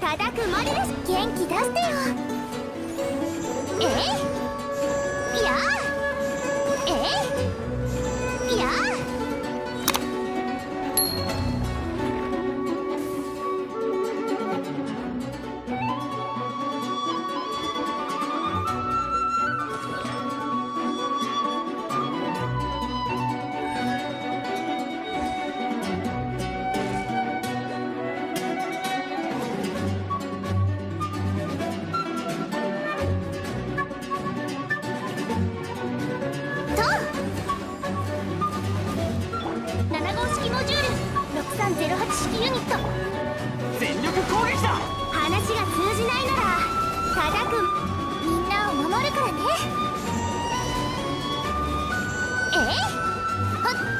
叩くまでです。元気出してよ。いやいや6308式ユニット全力攻撃だ。 話が通じないなら叩く。みんなを守るからね。はっ。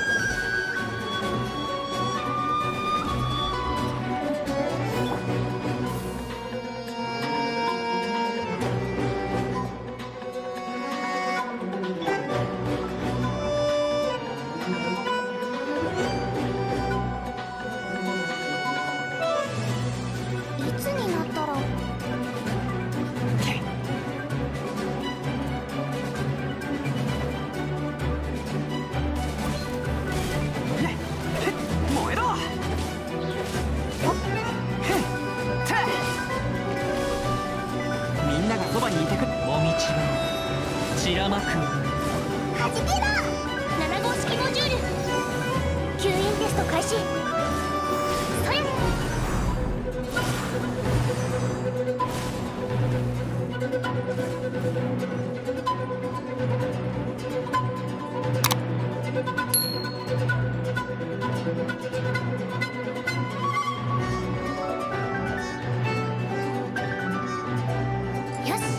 散らまく。 はじけろ。7号式モジュール吸引テスト開始。そや。よし。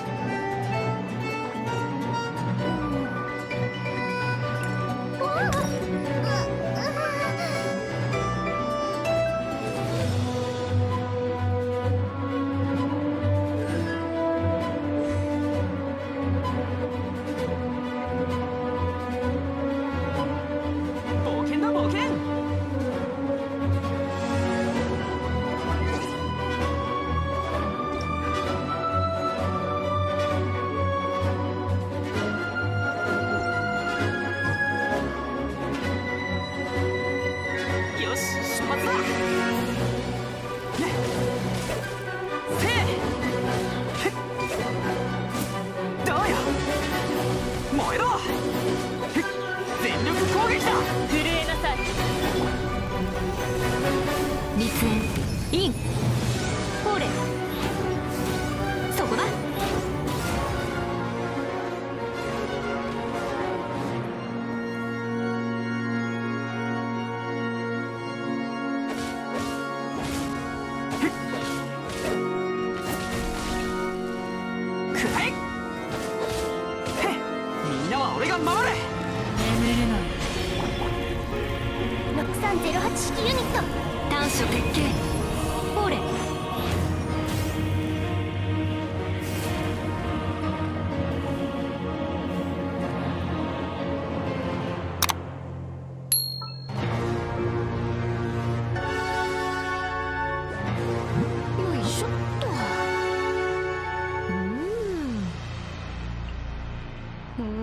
熱演インほれそこだ。 くらえ。みんなは俺が守れ。眠れない。 6308式ユニット短所鉄拳ほれ。よいしょっと。